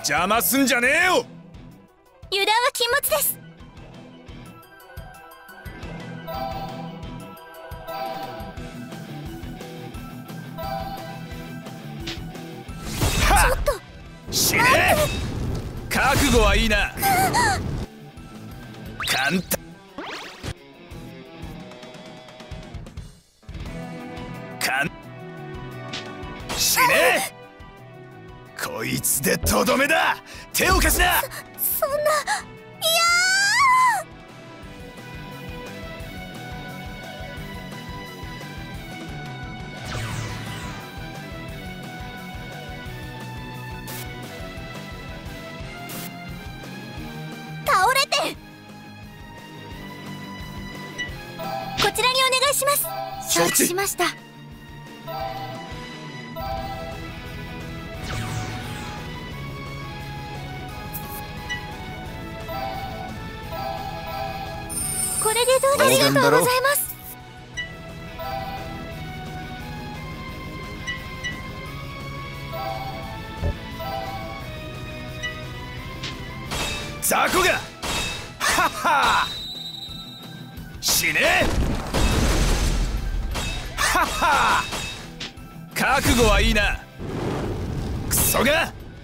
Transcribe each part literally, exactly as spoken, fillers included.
邪魔すんじゃねえよ。 油断は禁物です。 はっ、ちょっと死ねえ。覚悟はいいな。簡単。かん死ねえ。こいつでとどめだ。手を貸しな。 そそんな、いや倒れて。こちらにお願いします。承知しました。これでどうです。ありがとうございます。 雑魚がはっは死ねえ。はっは覚悟はいいな。クソが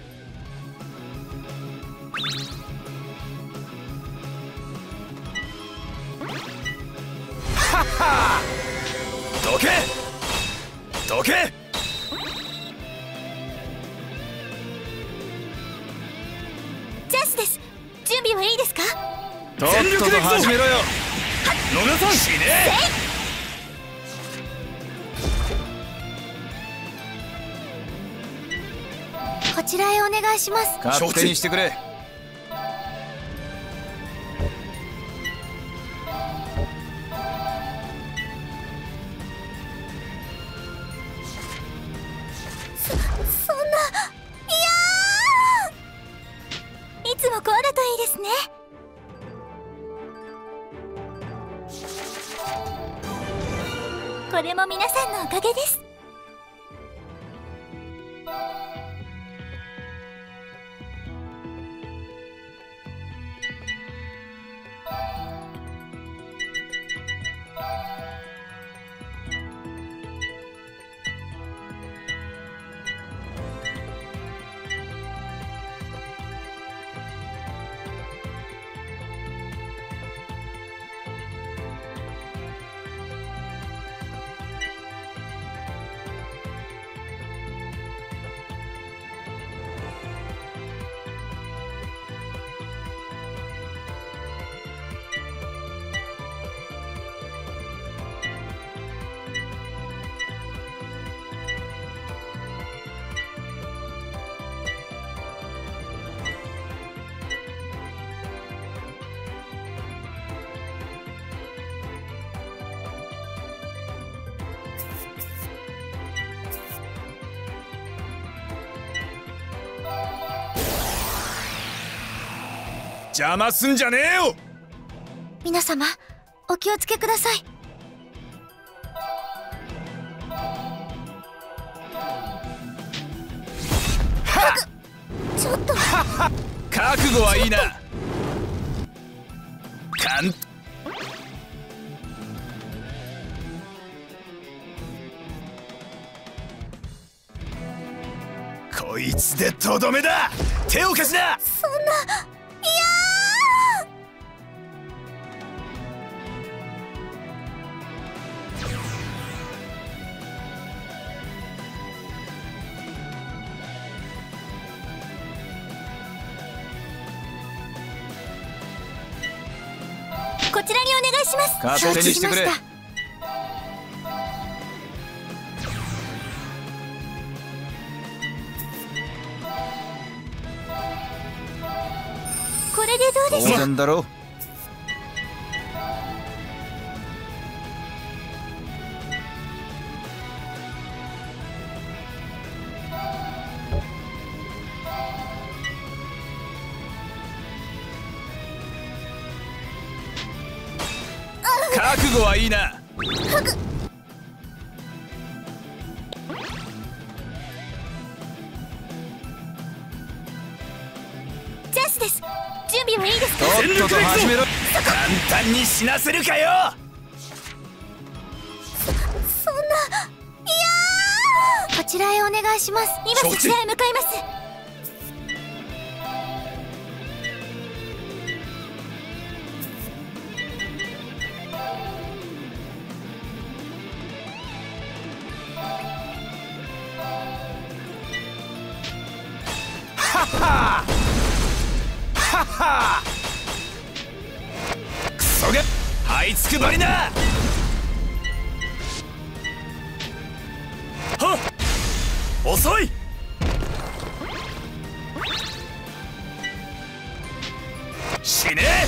はっはどけどけ。 ジャスです。準備はいいですか。 とっとと始めろよ。野田さん死ねえ。 こちらへお願いします。 勝手にしてくれ。 そそんな、いやー、いつもこうだといいですね。これも皆さんのおかげです。 邪魔すんじゃねえよ。 皆様お気をつけください。 はっちょっと覚悟はいいな。かんこいつでとどめだ。手を貸しな。 そんな、いやー、こちらにお願いします。 勝手にしてくれ。 これでどうですか。 当然だろ。覚悟はいいな。 備はいいですか？ とっとと始めろ。簡単に死なせるかよ。 そんな、いやー、こちらへお願いします。今そちらへ向かいます。 はっははっは、クソが這いつくばりな。はっ、遅い。死ねえ。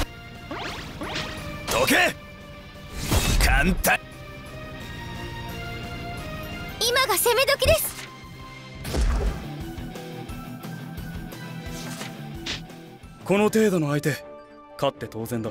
どけ。簡単。 今が攻め時です。 この程度の相手、勝って当然だ。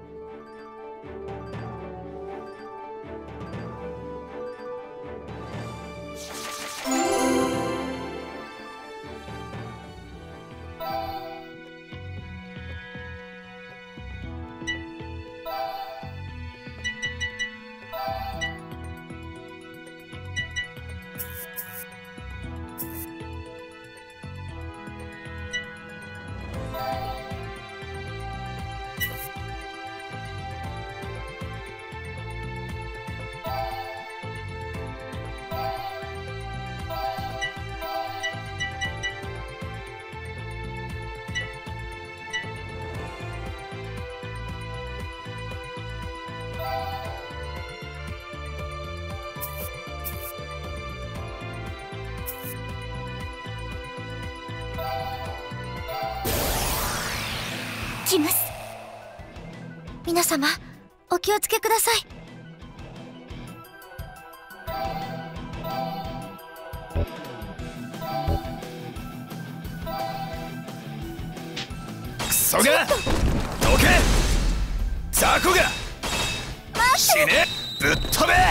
来ます。皆様、お気をつけください。 クソがどけ。雑魚が死ね。ぶっ飛べ。は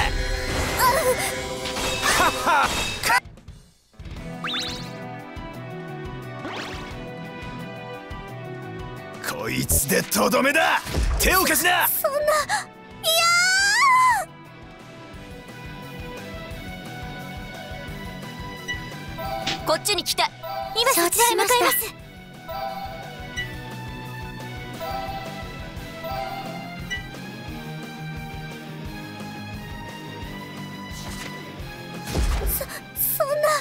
っは。こいつでとどめだ。手を貸しな。 そんな、いやー、こっちに来た。今そちらへ向かいます。そ、そんな、いや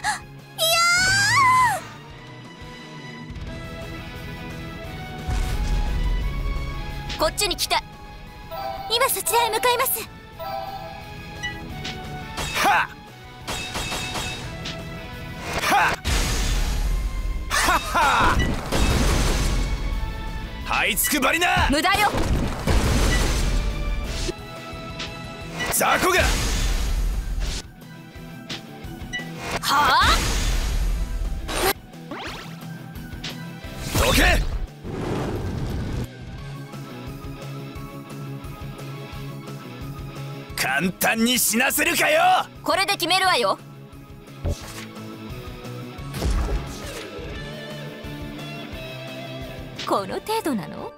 ー、こっちに来た。今そちらへ向かいます。 はっはっはっは。這いつくばりな。 無駄よ。 雑魚がはあ。 どけ。簡単に死なせるかよ。 これで決めるわよ。この程度なの？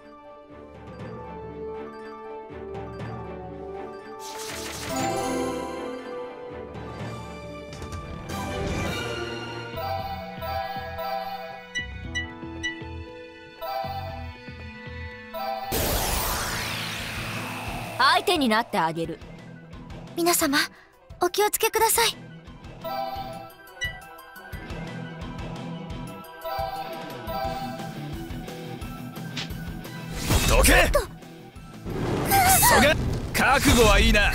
相手になってあげる。皆様、お気をつけください。 どけ。クソが覚悟はいいな。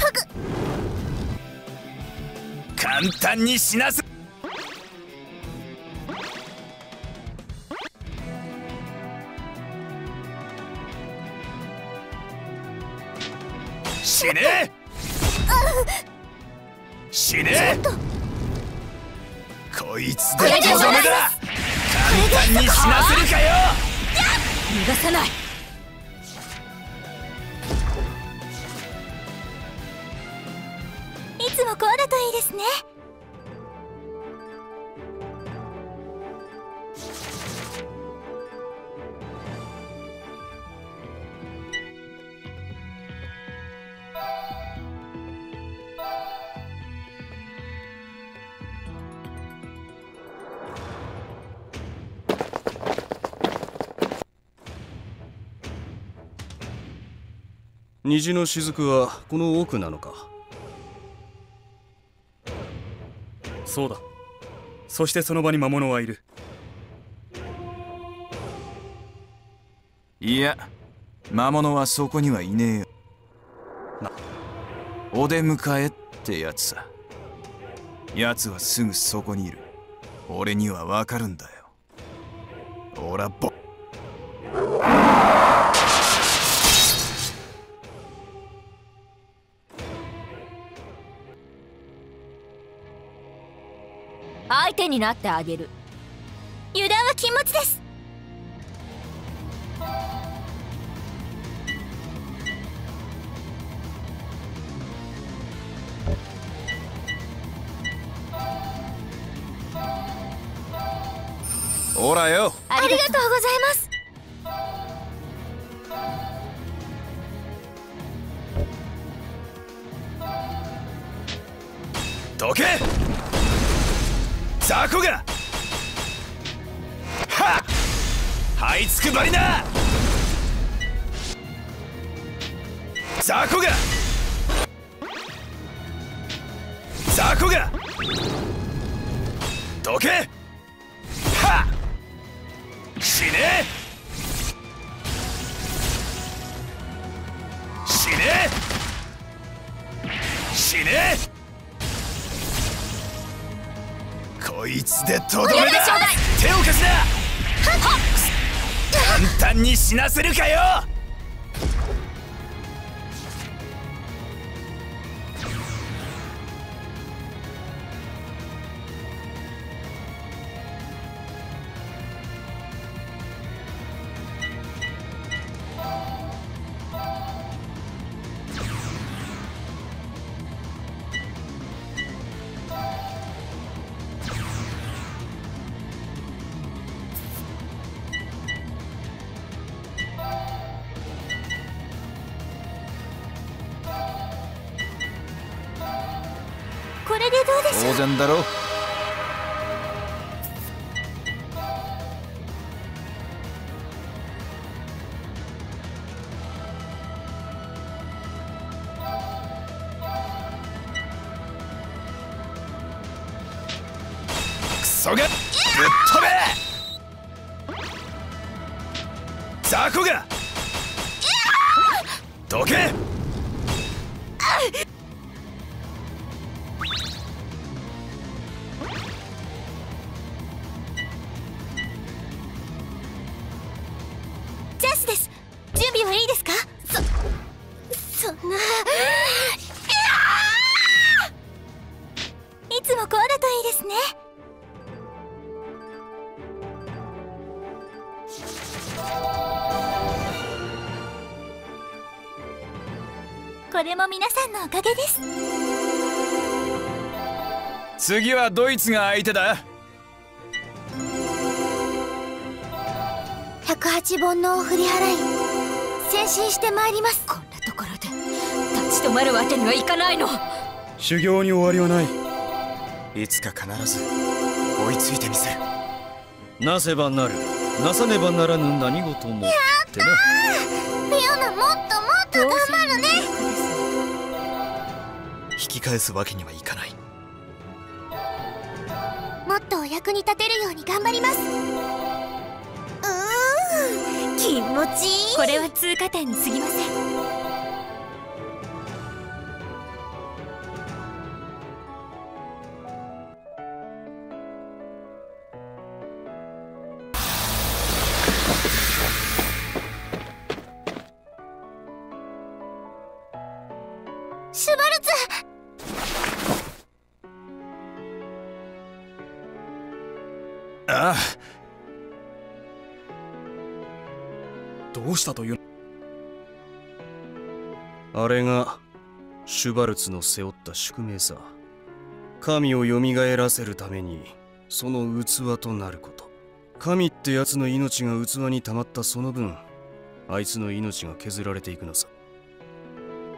簡単に死なせ。死ねえ。死ねえ。こいつでとどめだ。簡単に死なせるかよ。 逃がさない。いつもこうだといいですね。 虹の雫はこの奥なのか。そうだ。そしてその場に魔物はいる。 いや、魔物はそこにはいねえよ。 なお出迎えってやつさ。やつはすぐそこにいる。俺にはわかるんだよ。おらぼ相手になってあげる。油断は禁物です。 ほらよ。 ありがとうございます。 どけ雑魚がはっ這いつくばりな雑魚が雑魚がどけはっ死ね死ね死ねこいつでとどめだ。手を貸すな。簡単に死なせるかよ。 これでどうでしょう。 当然だろ。クソがぶっ飛べ雑魚がどけジャスです。準備はいいですか。そそんな。いつもこうだといいですね。これも皆さんのおかげです。 次はドイツが相手だ。 百八煩悩を振り払い前進してまいります。こんなところで立ち止まるわけにはいかないの。 修行に終わりはない。 いつか必ず追いついてみせる。 なせばなる、なさねばならぬ何事もってな。 レオナ、もっともっと頑張るね。 引き返すわけにはいかない。 もっとお役に立てるように頑張ります。うーん、気持ちいい。これは通過点に過ぎません。シュバルツ。 ああ、 どうしたという。あれがシュバルツの背負った宿命さ。神をよみがえらせるためにその器となること。神ってやつの命が器に溜まったその分、あいつの命が削られていくのさ。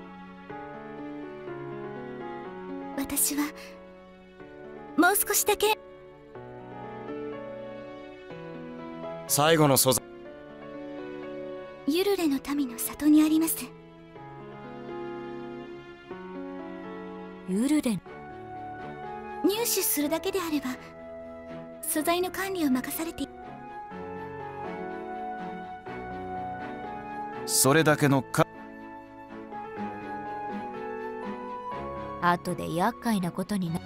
私はもう少しだけ。 最後の素材、 ユルレの民の里にあります。 ユルレン。 入手するだけであれば素材の管理を任されて。 それだけのか。 後で厄介なことにな。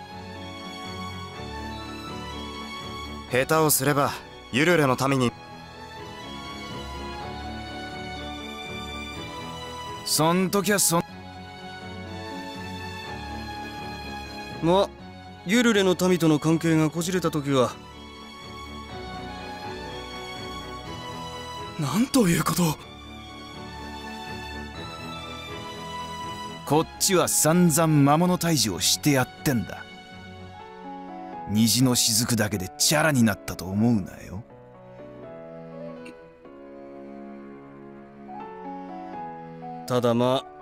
下手をすればユルレの民に。 そん時はそん。 まあユルレの民との関係がこじれた時は。 なんということを。 こっちは散々魔物退治をしてやってんだ。虹の雫だけでチャラになったと思うなよ。 ただまあ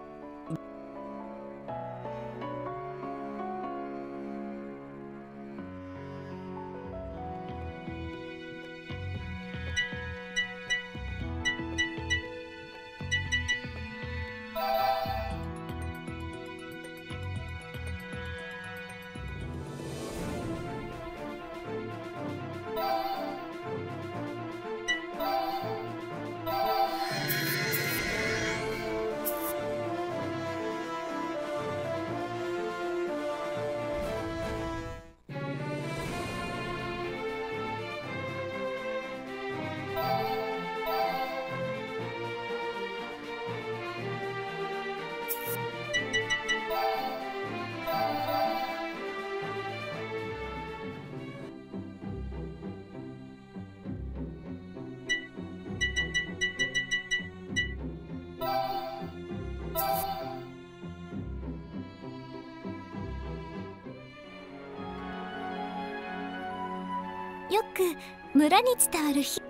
よく村に伝わる日。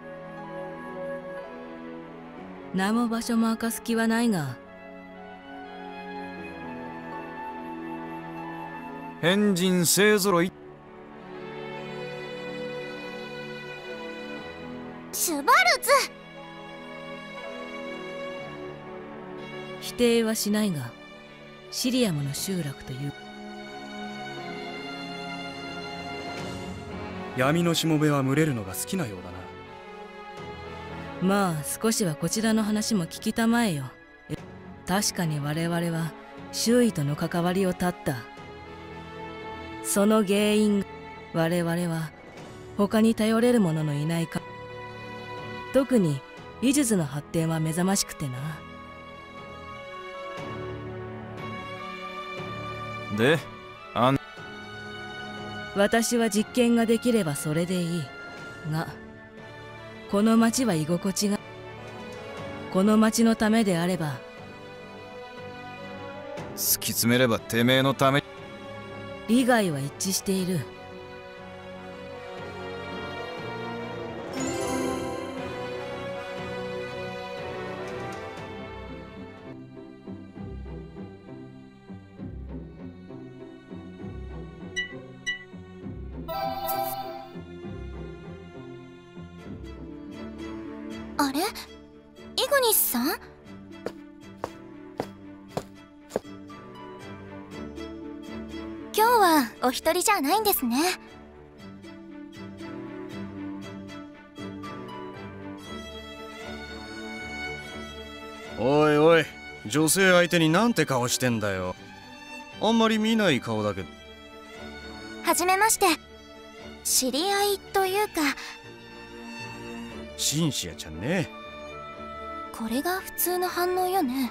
名も場所も明かす気はないが。 変人勢ぞろい。 シュバルツ。 否定はしないがシリアムの集落という。 闇のしもべは群れるのが好きなようだな。 まあ少しはこちらの話も聞きたまえよ。確かに我々は周囲との関わりを絶った。その原因、我々は他に頼れる者のいないか。特に医術の発展は目覚ましくてな。 で、あん私は実験ができればそれでいいが、この町は居心地が、この町のためであれば。 突き詰めればてめえのため。 利害は一致している。 あれ、イグニスさん？今日はお一人じゃないんですね。 おいおい、女性相手になんて顔してんだよ。あんまり見ない顔だけど。 はじめまして。知り合いというか。 シンシアちゃんね。 これが普通の反応よね。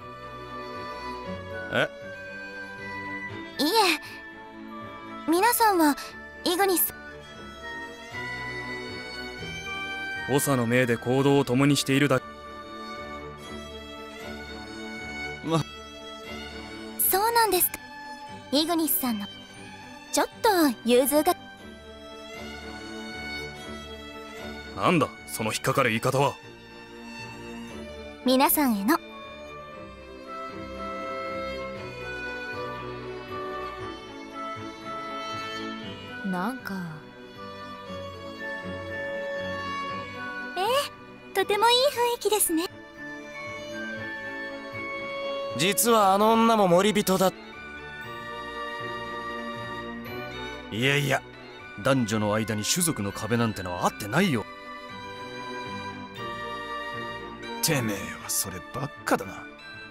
え？ いえ、皆さんはイグニス。 長の命で行動を共にしているだけ。 ま、 そうなんですか。イグニスさんのちょっと融通が。 なんだその引っかかる言い方は。 皆さんへのなんかええ、とてもいい雰囲気ですね。 実はあの女も森人だ。いやいや、男女の間に種族の壁なんてのはあってないよ。 てめえはそればっかだな。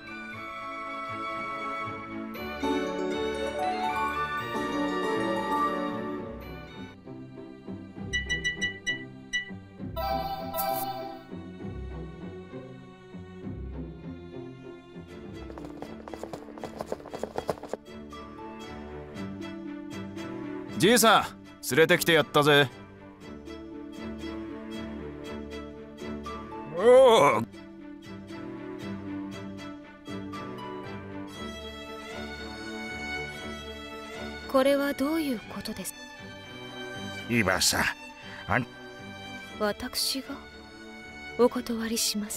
じいさん、連れてきてやったぜ。 おお。 これはどういうことです？ 今さ、あん私がお断りします。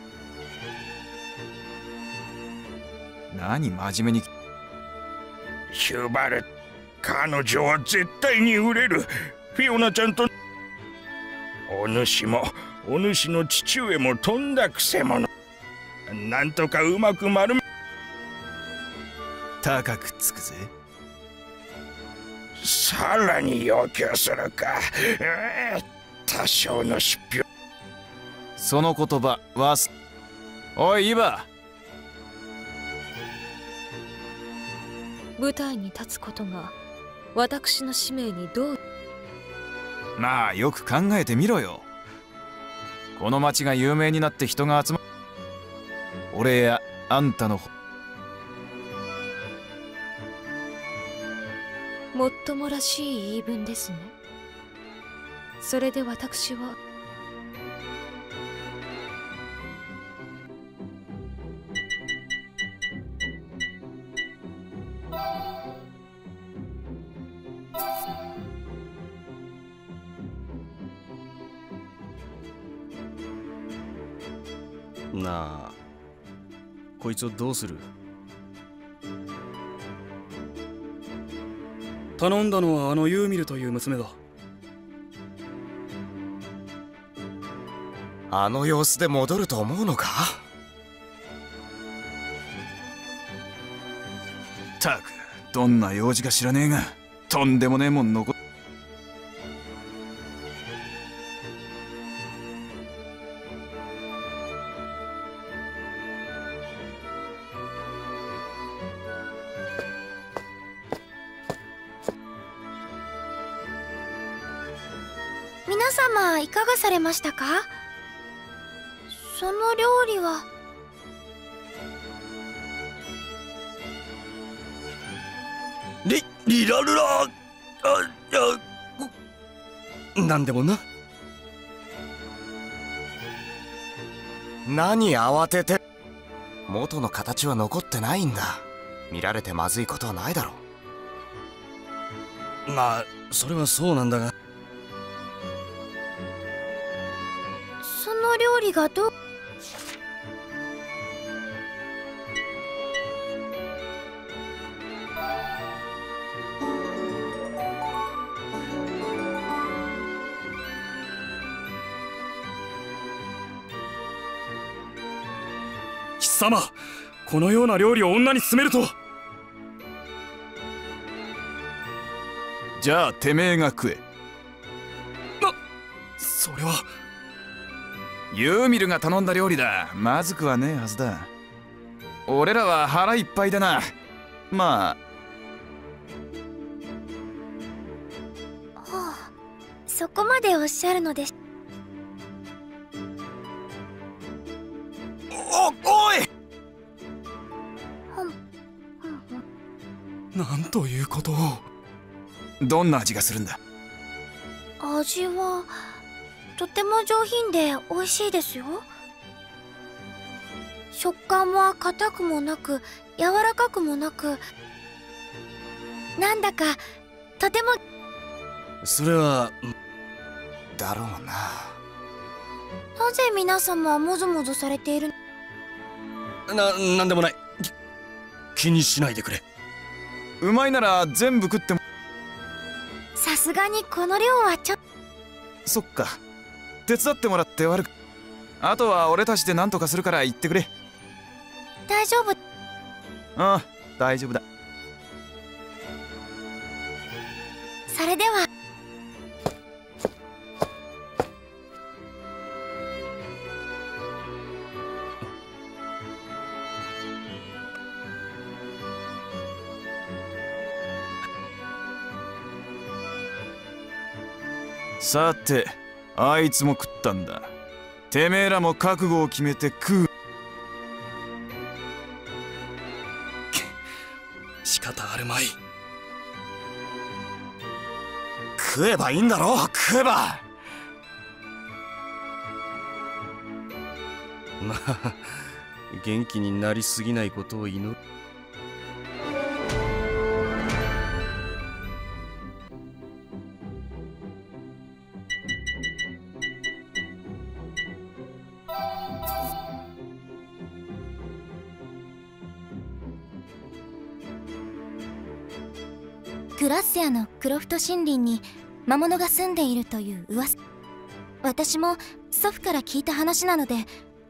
何真面目に。 シュバル、彼女は絶対に売れる。フィオナちゃんとお主もお主の父上もとんだくせ者。なんとかうまく丸め高くつくぜ。 さらに要求するか。えー、多少の出費。 その言葉はす。おいイバ、 舞台に立つことが私の使命にどう。 まあよく考えてみろよ。この町が有名になって人が集まる。俺やあんたのもっともらしい言い分ですね。それで私はなあ、こいつをどうする？ 頼んだのはあのユーミルという娘だ。 あの様子で戻ると思うのか？ たくどんな用事か知らねえが、とんでもねえもん残っ。 皆様いかがされましたか？その料理は。 リリラルラ、あ、いや、なんでもな。何慌てて。元の形は残ってないんだ。見られてまずいことはないだろう。まあそれはそうなんだが。 その料理がどう。 貴様、このような料理を女に勧めるとは。 じゃあてめえが食え。 な、それはユーミルが頼んだ料理だ。まずくはねえはずだ。俺らは腹いっぱいだな。まあ。 はあ、そこまでおっしゃるのです。 お、おい。 ほん、ふんふん。 なんということを。 どんな味がするんだ？ 味はとても上品で美味しいですよ。食感は硬くもなく柔らかくもなく、なんだかとても。 それはだろうな。 なぜ皆様はもぞもぞされている？ な、なんでもない。気にしないでくれ。 うまいなら全部食っても。 さがにこの量はちょっと。 そっか、手伝ってもらって悪く。あとは俺たちで何とかするから言ってくれ。 大丈夫。 ああ、大丈夫だ。 それでは。 さて、あいつも食ったんだ。てめえらも覚悟を決めて食う。 仕方あるまい。 食えばいいんだろ、食えば。まあ元気になりすぎないことを祈る。 グラッセアのクロフト森林に魔物が住んでいるという噂。私も祖父から聞いた話なので。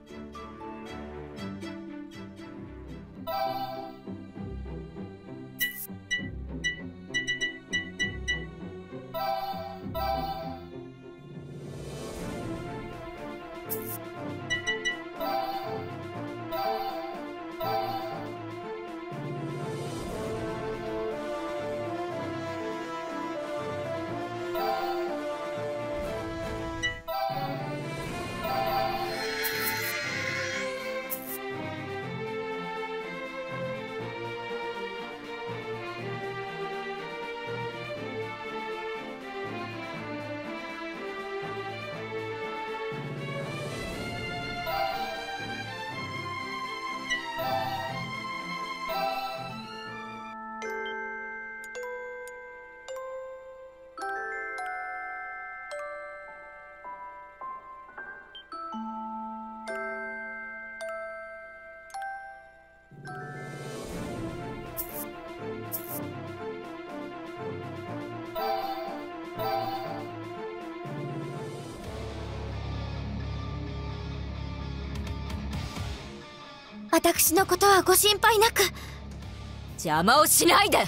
私のことはご心配なく。 邪魔をしないで。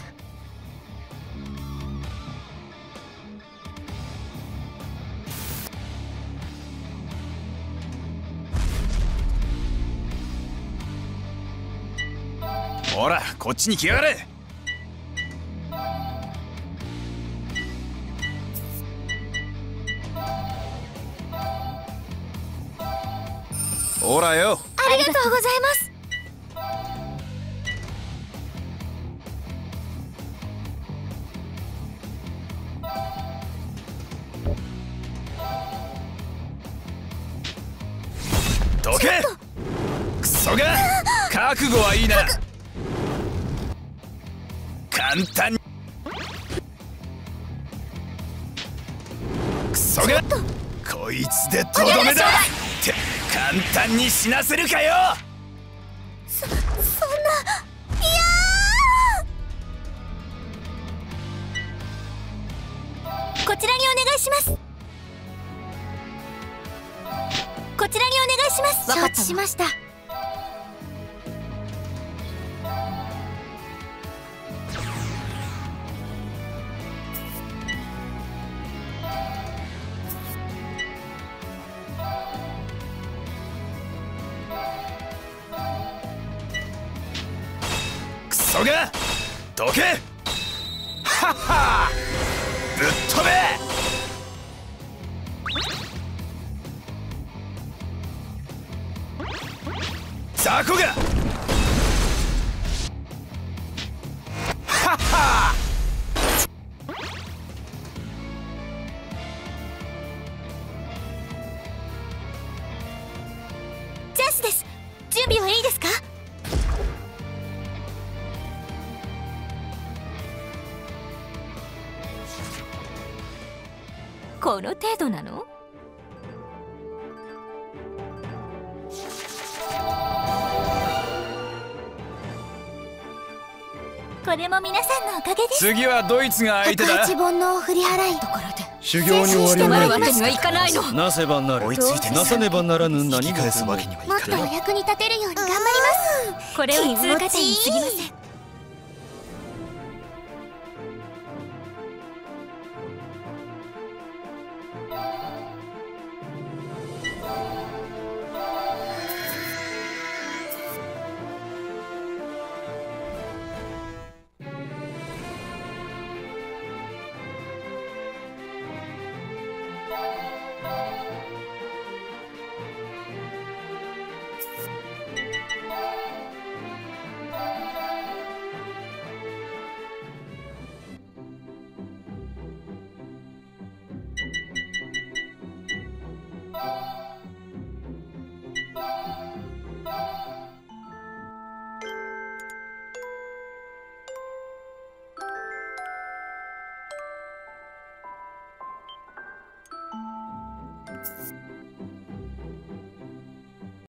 ほら、こっちに来やがれ。ほらよ。 ありがとうございます。 どけ。クソが。覚悟はいいな。簡単に。クソが。こいつでとどめだって簡単に死なせるかよ。 そそんな。いやー。こちらにお願いします。こちらにお願いします。承知しました。 クソが。どけ。はっは。ぶっ飛べ。雑魚が。はっは。 ジャスです。準備はいいですか？ この程度なの？ これも皆さんのおかげです。 次はドイツが相手だ。 赤一煩悩を振り払い、 ところで修行に終わりなないわけにはいかないの。 なせばなる、 追いついてみせるなさねばならぬ何引き返すわけにはいもっとおかない。 役に立てるように頑張ります。これは通過点に過ぎません。